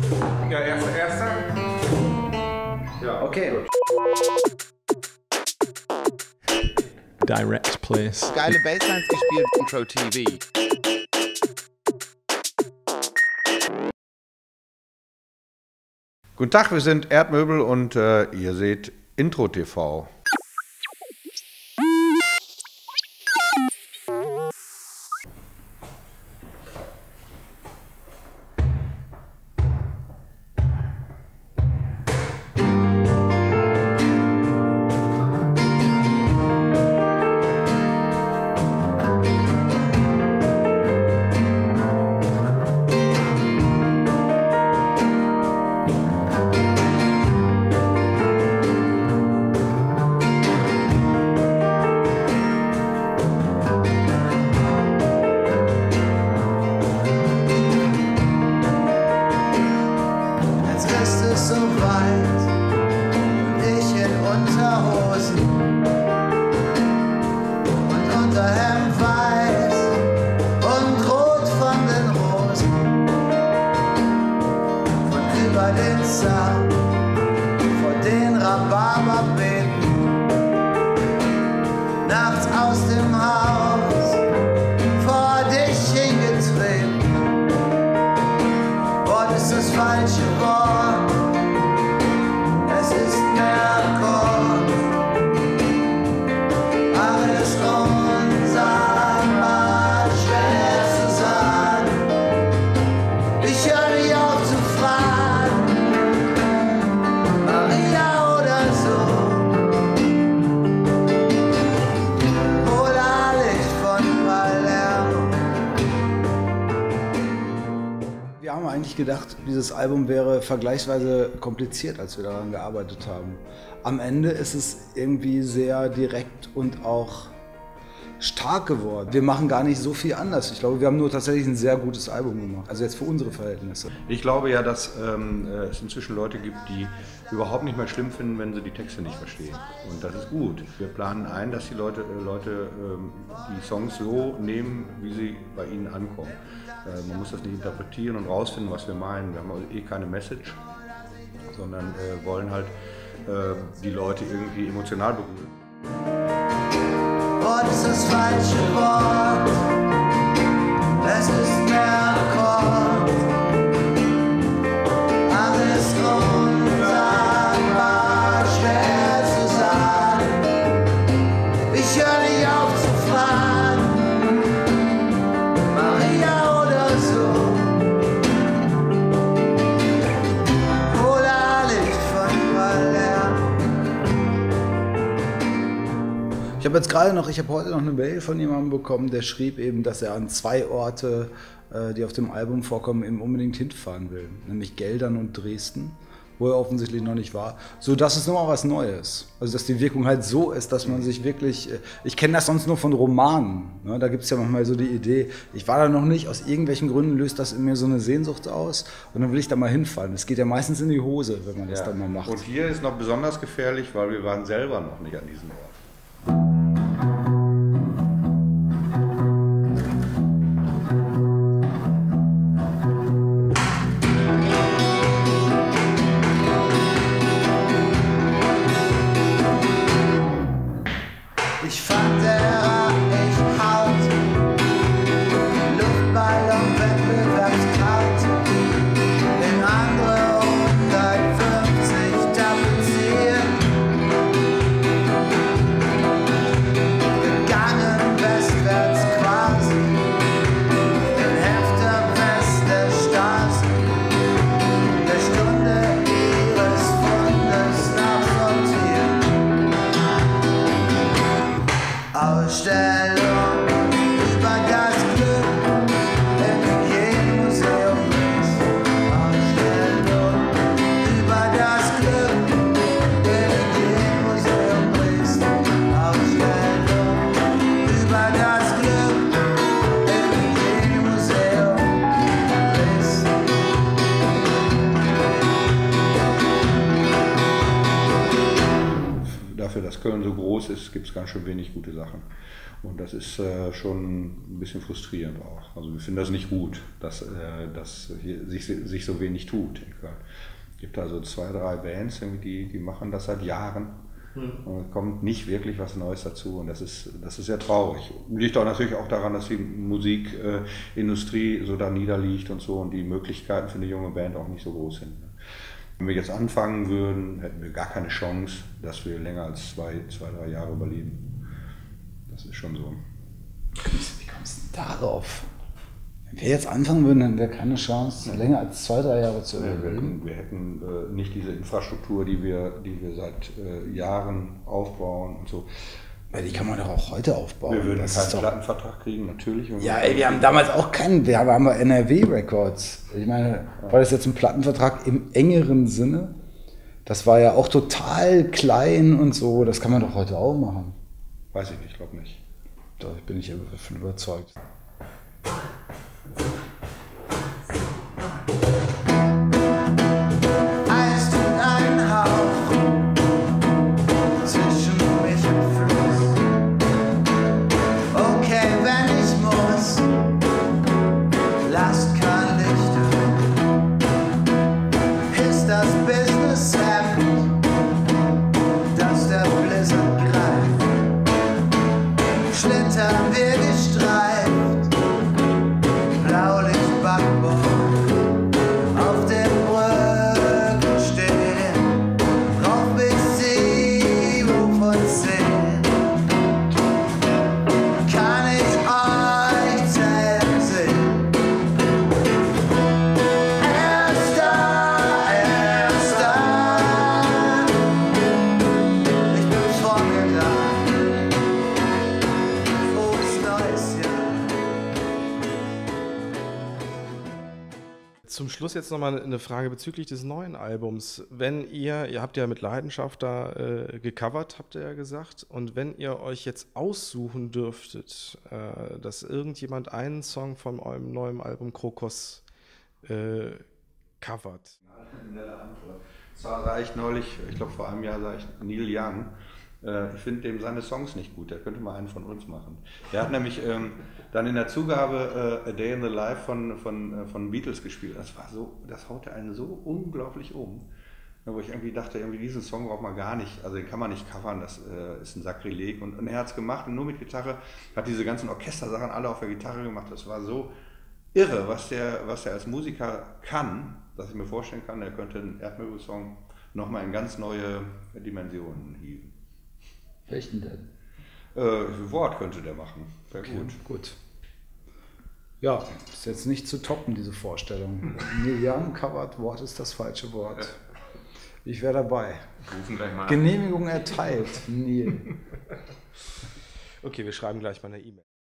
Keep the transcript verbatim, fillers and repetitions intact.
Ja, erster, erster. Ja, okay. Gut. Direct place. Geile Basslines gespielt, Intro T V. Guten Tag, wir sind Erdmöbel und äh, ihr seht Intro T V. Vor den Rhabarberbeeten, nachts aus dem Haus vor dich hingetreten. Wort ist das falsche Wort, es ist mehr Akkord, alles unsagbar schwer zu sagen. Ich höre nicht auf zu fragen, wir haben eigentlich gedacht, dieses Album wäre vergleichsweise kompliziert, als wir daran gearbeitet haben. Am Ende ist es irgendwie sehr direkt und auch stark geworden. Wir machen gar nicht so viel anders. Ich glaube, wir haben nur tatsächlich ein sehr gutes Album gemacht. Also jetzt für unsere Verhältnisse. Ich glaube ja, dass ähm, es inzwischen Leute gibt, die überhaupt nicht mehr schlimm finden, wenn sie die Texte nicht verstehen. Und das ist gut. Wir planen ein, dass die Leute, äh, Leute ähm, die Songs so nehmen, wie sie bei ihnen ankommen. Äh, man muss das nicht interpretieren und rausfinden, was wir meinen. Wir haben also eh keine Message, sondern äh, wollen halt äh, die Leute irgendwie emotional berühren. Wort ist das falsche Wort, es ist mehr Akkord, alles unsagbar schwer zu sagen. Ich höre nicht auf zu fragen, Maria oder so, Polarlicht von Palermo. Ich habe jetzt gerade noch, ich habe heute noch eine Mail von jemandem bekommen, der schrieb eben, dass er an zwei Orte, die auf dem Album vorkommen, eben unbedingt hinfahren will. Nämlich Geldern und Dresden, wo er offensichtlich noch nicht war. So, das ist nochmal was Neues. Also, dass die Wirkung halt so ist, dass man sich wirklich, ich kenne das sonst nur von Romanen. Ne? Da gibt es ja manchmal so die Idee, ich war da noch nicht, aus irgendwelchen Gründen löst das in mir so eine Sehnsucht aus und dann will ich da mal hinfahren. Das geht ja meistens in die Hose, wenn man das Ja. dann mal macht. Und hier ist noch besonders gefährlich, weil wir waren selber noch nicht an diesem Ort. Ich fand der echt hart, Luftballon-Wettbewerbskraut, in andere hundertfünfzig tapeziert. dass Köln so groß ist, gibt es ganz schön wenig gute Sachen. Und das ist äh, schon ein bisschen frustrierend auch. Also wir finden das nicht gut, dass, äh, dass hier sich, sich so wenig tut. Es gibt also zwei, drei Bands, die, die machen das seit Jahren. Mhm. Und es kommt nicht wirklich was Neues dazu. Und das ist, das ist sehr traurig. Liegt auch natürlich auch daran, dass die Musikindustrie äh, so da niederliegt und so und die Möglichkeiten für eine junge Band auch nicht so groß sind. Wenn wir jetzt anfangen würden, hätten wir gar keine Chance, dass wir länger als zwei, zwei drei Jahre überleben. Das ist schon so. Wie kommst du darauf? Wenn wir jetzt anfangen würden, dann wäre keine Chance, länger als zwei, drei Jahre zu überleben. Wir hätten äh, nicht diese Infrastruktur, die wir, die wir seit äh, Jahren aufbauen und so. Weil die kann man doch auch heute aufbauen. Wir würden das keinen doch... Plattenvertrag kriegen, natürlich. Ja, ey, wir haben damals auch keinen, wir haben aber N R W Records. Ich meine, ja. War das jetzt ein Plattenvertrag im engeren Sinne? Das war ja auch total klein und so, das kann man doch heute auch machen. Weiß ich nicht, glaube nicht. Da bin ich davon überzeugt. Eis und ein Hauch zwischen mich und Fluss. Okay, wenn ich muss, lasst kein Licht durch. Ist das Business Hemd, dass der Blizzard greift? Schlittern wir gestreift, Blaulicht Backboard, auf den Brücken stehen, drauf bis sieben von zehn. Kann ich euch zählen sehen? Erster, Erster, ich bin vor mir da. Zum Schluss jetzt nochmal eine Frage bezüglich des neuen Albums. Wenn ihr, ihr habt ja mit Leidenschaft da äh, gecovert, habt ihr ja gesagt, und wenn ihr euch jetzt aussuchen dürftet, äh, dass irgendjemand einen Song von eurem neuen Album Krokus äh, covert. Zwar sah ich neulich, ich glaube vor einem Jahr sah ich Neil Young. Ich finde dem seine Songs nicht gut, der könnte mal einen von uns machen. Der hat nämlich ähm, dann in der Zugabe äh, A Day in the Life von, von, äh, von Beatles gespielt. Das war so, das haute einen so unglaublich um, wo ich irgendwie dachte, irgendwie diesen Song braucht man gar nicht, also den kann man nicht covern, das äh, ist ein Sakrileg. Und, und er hat es gemacht und nur mit Gitarre, hat diese ganzen Orchestersachen alle auf der Gitarre gemacht. Das war so irre, was der, was der als Musiker kann, dass ich mir vorstellen kann, er könnte einen Erdmöbel-Song nochmal in ganz neue Dimensionen hieven. Welchen denn? Äh, Wort könnte der machen. Wäre Okay, gut. gut. Ja, ist jetzt nicht zu toppen, diese Vorstellung. Neil Young covert, Wort ist das falsche Wort. Ich wäre dabei. Rufen gleich mal an. Genehmigung erteilt, Neil. Okay, wir schreiben gleich mal eine E-Mail.